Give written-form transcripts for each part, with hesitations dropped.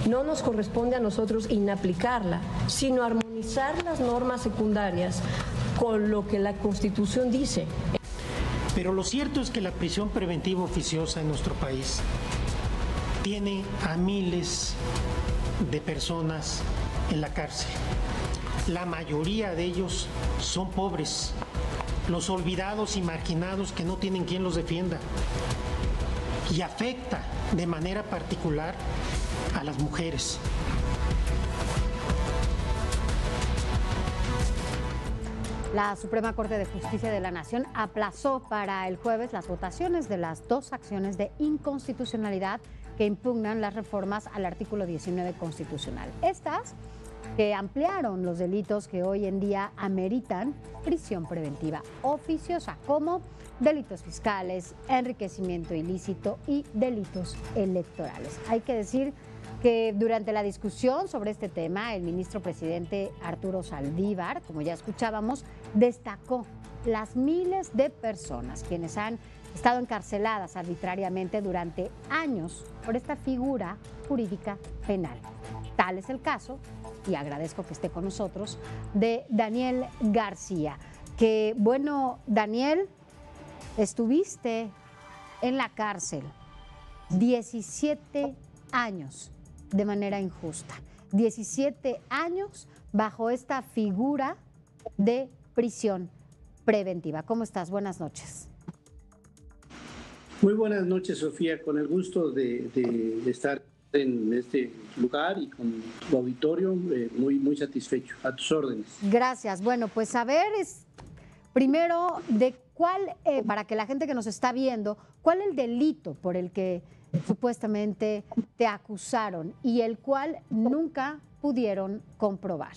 No nos corresponde a nosotros inaplicarla, sino armonizar las normas secundarias con lo que la Constitución dice. Pero lo cierto es que la prisión preventiva oficiosa en nuestro país tiene a miles de personas en la cárcel. La mayoría de ellos son pobres, los olvidados y marginados que no tienen quien los defienda. Y afecta de manera particular a las mujeres. La Suprema Corte de Justicia de la Nación aplazó para el jueves las votaciones de las dos acciones de inconstitucionalidad que impugnan las reformas al artículo 19 constitucional. Estas que ampliaron los delitos que hoy en día ameritan prisión preventiva oficiosa, como delitos fiscales, enriquecimiento ilícito y delitos electorales. Hay que decir que durante la discusión sobre este tema, el ministro presidente Arturo Saldívar, como ya escuchábamos, destacó las miles de personas quienes han estado encarceladas arbitrariamente durante años por esta figura jurídica penal. Tal es el caso, y agradezco que esté con nosotros, de Daniel García. Que bueno, Daniel, estuviste en la cárcel 17 años de manera injusta. 17 años bajo esta figura de prisión preventiva. ¿Cómo estás? Buenas noches. Muy buenas noches, Sofía. Con el gusto de estar en este lugar y con tu auditorio, muy satisfecho. A tus órdenes. Gracias. Bueno, pues a ver, primero, de cuál, para que la gente que nos está viendo, ¿cuál es el delito por el que supuestamente te acusaron y el cual nunca pudieron comprobar?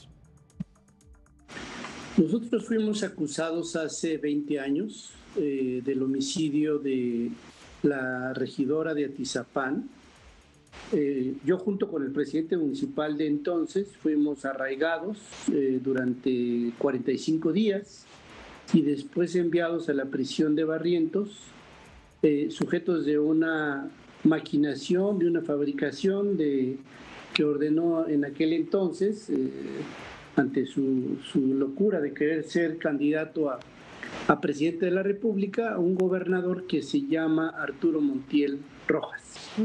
Nosotros fuimos acusados hace 20 años del homicidio de la regidora de Atizapán. Yo junto con el presidente municipal de entonces fuimos arraigados durante 45 días y después enviados a la prisión de Barrientos, sujetos de una maquinación, de una fabricación que ordenó en aquel entonces, ante su locura de querer ser candidato a presidente de la República, un gobernador que se llama Arturo Montiel Rojas.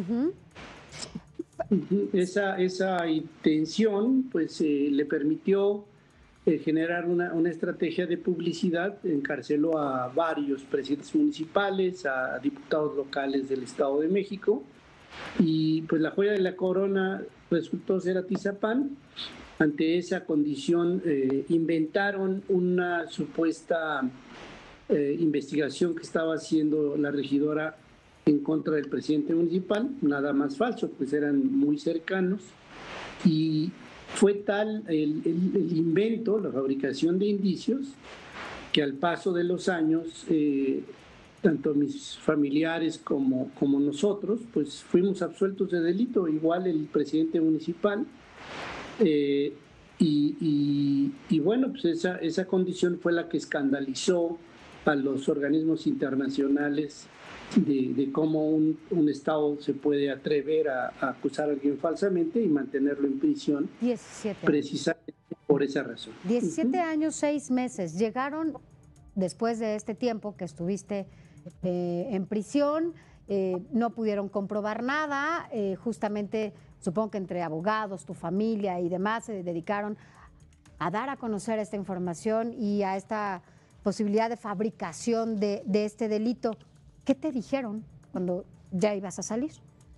Esa intención pues le permitió generar una estrategia de publicidad. Encarceló a varios presidentes municipales, a diputados locales del Estado de México, y pues la joya de la corona resultó ser Atizapán. Ante esa condición inventaron una supuesta investigación que estaba haciendo la regidora en contra del presidente municipal. Nada más falso, pues eran muy cercanos, y fue tal el invento, la fabricación de indicios, que al paso de los años, tanto mis familiares como nosotros, pues fuimos absueltos de delito, igual el presidente municipal. Y bueno, pues esa condición fue la que escandalizó a los organismos internacionales de cómo un Estado se puede atrever a acusar a alguien falsamente y mantenerlo en prisión. 17. Precisamente por esa razón. 17 años, 6 meses. Llegaron después de este tiempo que estuviste en prisión, no pudieron comprobar nada, justamente supongo que entre abogados, tu familia y demás se dedicaron a dar a conocer esta información y a esta posibilidad de fabricación de este delito. ¿Qué te dijeron cuando ya ibas a salir?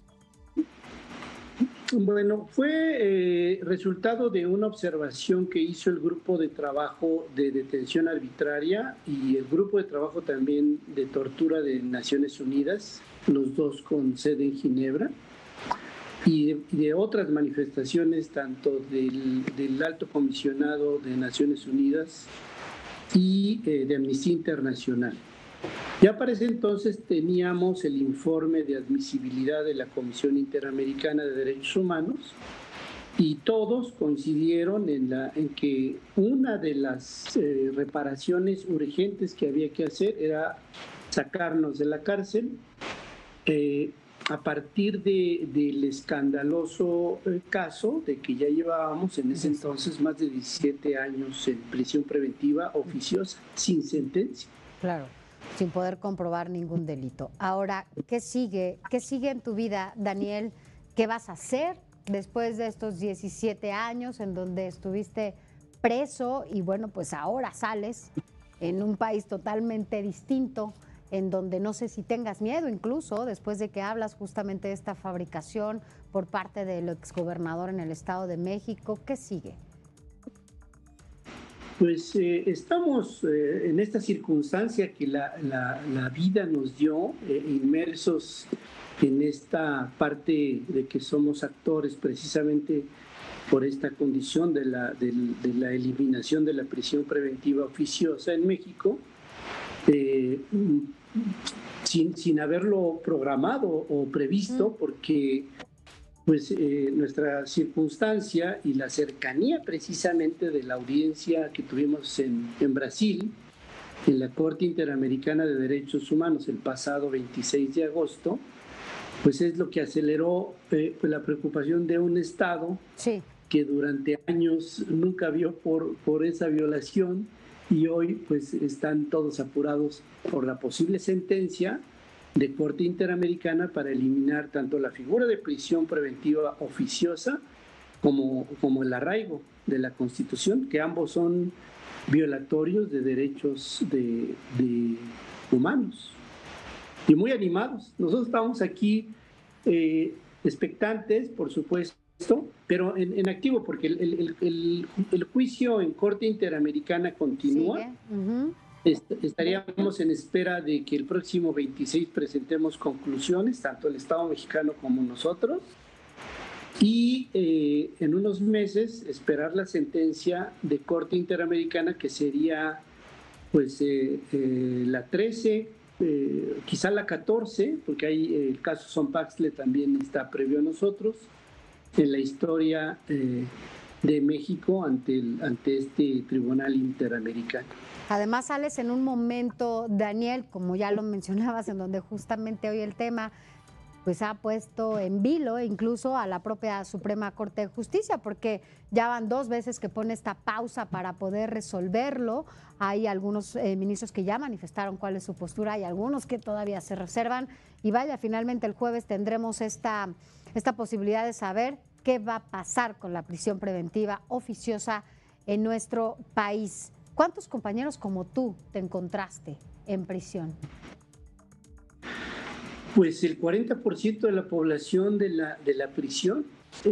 Bueno, fue resultado de una observación que hizo el grupo de trabajo de detención arbitraria y el grupo de trabajo también de tortura de Naciones Unidas, los dos con sede en Ginebra, y de otras manifestaciones tanto del Alto Comisionado de Naciones Unidas y de Amnistía Internacional. Ya para ese entonces teníamos el informe de admisibilidad de la Comisión Interamericana de Derechos Humanos y todos coincidieron en que una de las reparaciones urgentes que había que hacer era sacarnos de la cárcel, a partir del escandaloso caso de que ya llevábamos en ese entonces más de 17 años en prisión preventiva oficiosa, sin sentencia. Claro, sin poder comprobar ningún delito. Ahora, ¿qué sigue? ¿Qué sigue en tu vida, Daniel? ¿Qué vas a hacer después de estos 17 años en donde estuviste preso y bueno, pues ahora sales en un país totalmente distinto, en donde no sé si tengas miedo incluso después de que hablas justamente de esta fabricación por parte del exgobernador en el Estado de México? ¿Qué sigue? Pues estamos en esta circunstancia que la vida nos dio, inmersos en esta parte de que somos actores precisamente por esta condición de la eliminación de la prisión preventiva oficiosa en México, sin haberlo programado o previsto, porque pues nuestra circunstancia y la cercanía precisamente de la audiencia que tuvimos en Brasil, en la Corte Interamericana de Derechos Humanos el pasado 26 de agosto, pues es lo que aceleró pues la preocupación de un Estado que durante años nunca vio por esa violación, y hoy pues están todos apurados por la posible sentencia de Corte Interamericana para eliminar tanto la figura de prisión preventiva oficiosa como el arraigo de la Constitución, que ambos son violatorios de derechos de humanos. Y muy animados. Nosotros estamos aquí expectantes, por supuesto, pero en activo, porque el juicio en Corte Interamericana continúa. Estaríamos en espera de que el próximo 26 presentemos conclusiones, tanto el Estado mexicano como nosotros, y en unos meses esperar la sentencia de Corte Interamericana, que sería pues la 13, quizá la 14, porque ahí el caso Sonpaxtle también está previo a nosotros, en la historia de México ante este Tribunal Interamericano. Además sales en un momento, Daniel, como ya lo mencionabas, en donde justamente hoy el tema pues ha puesto en vilo incluso a la propia Suprema Corte de Justicia, porque ya van 2 veces que pone esta pausa para poder resolverlo. Hay algunos ministros que ya manifestaron cuál es su postura, hay algunos que todavía se reservan, y vaya, finalmente el jueves tendremos esta posibilidad de saber qué va a pasar con la prisión preventiva oficiosa en nuestro país. ¿Cuántos compañeros como tú te encontraste en prisión? Pues el 40% de la población de la prisión.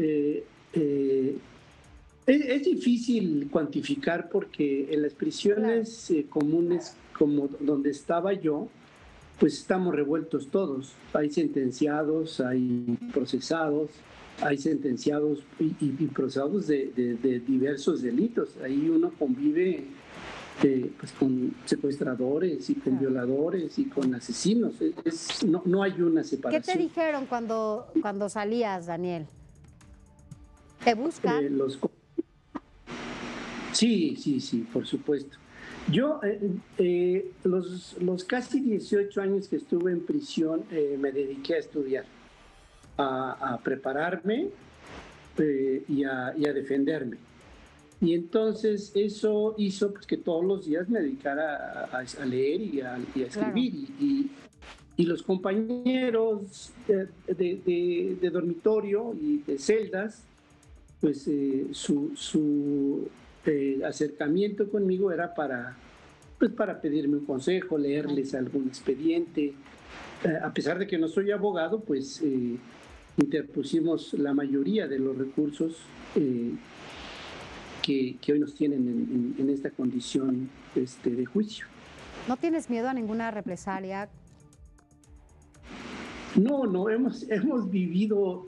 Es difícil cuantificar porque en las prisiones comunes como donde estaba yo, pues estamos revueltos todos. Hay sentenciados, hay procesados, hay sentenciados y procesados de diversos delitos. Ahí uno convive pues con secuestradores y con violadores y con asesinos. No hay una separación. ¿Qué te dijeron cuando salías, Daniel? ¿Te buscan? Sí, por supuesto. Yo, los casi 18 años que estuve en prisión, me dediqué a estudiar, a prepararme y a defenderme. Y entonces eso hizo pues, que todos los días me dedicara a leer y a escribir. Claro. Y los compañeros de dormitorio y de celdas, pues su acercamiento conmigo era para pedirme un consejo, leerles algún expediente. A pesar de que no soy abogado, pues interpusimos la mayoría de los recursos que hoy nos tienen en esta condición de juicio. ¿No tienes miedo a ninguna represalia? No, hemos vivido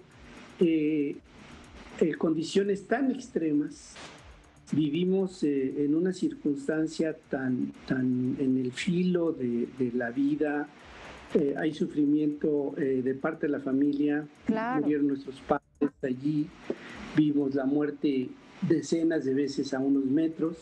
condiciones tan extremas, vivimos en una circunstancia tan en el filo de la vida, hay sufrimiento de parte de la familia, claro. Murieron nuestros padres allí, vimos la muerte decenas de veces a unos metros,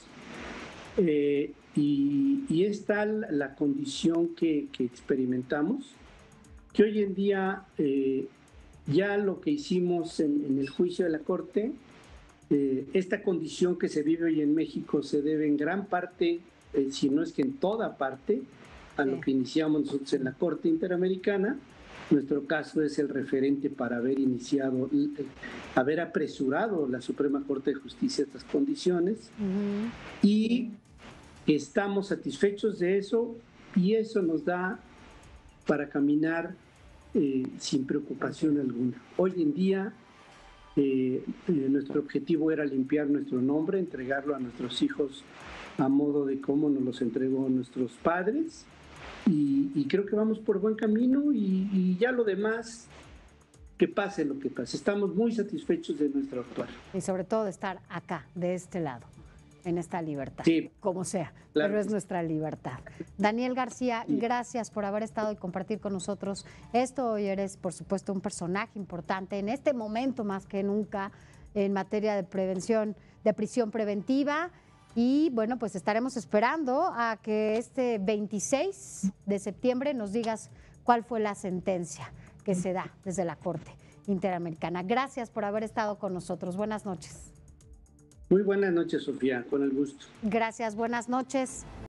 y es tal la condición que experimentamos que hoy en día ya lo que hicimos en el juicio de la Corte, esta condición que se vive hoy en México se debe en gran parte, si no es que en toda parte, a lo que iniciamos nosotros en la Corte Interamericana. Nuestro caso es el referente para haber iniciado, haber apresurado la Suprema Corte de Justicia a estas condiciones. Y estamos satisfechos de eso, y eso nos da para caminar sin preocupación alguna. Hoy en día nuestro objetivo era limpiar nuestro nombre, entregarlo a nuestros hijos a modo de cómo nos los entregó nuestros padres, y creo que vamos por buen camino, y ya lo demás, que pase lo que pase. Estamos muy satisfechos de nuestro actuar. Y sobre todo de estar acá, de este lado, en esta libertad, sí, como sea, claro. Pero es nuestra libertad. Daniel García, sí, gracias por haber estado y compartir con nosotros esto. Hoy eres, por supuesto, un personaje importante en este momento más que nunca en materia de prevención, de prisión preventiva. Y bueno, pues estaremos esperando a que este 26 de septiembre nos digas cuál fue la sentencia que se da desde la Corte Interamericana. Gracias por haber estado con nosotros. Buenas noches. Muy buenas noches, Sofía, con el gusto. Gracias, buenas noches.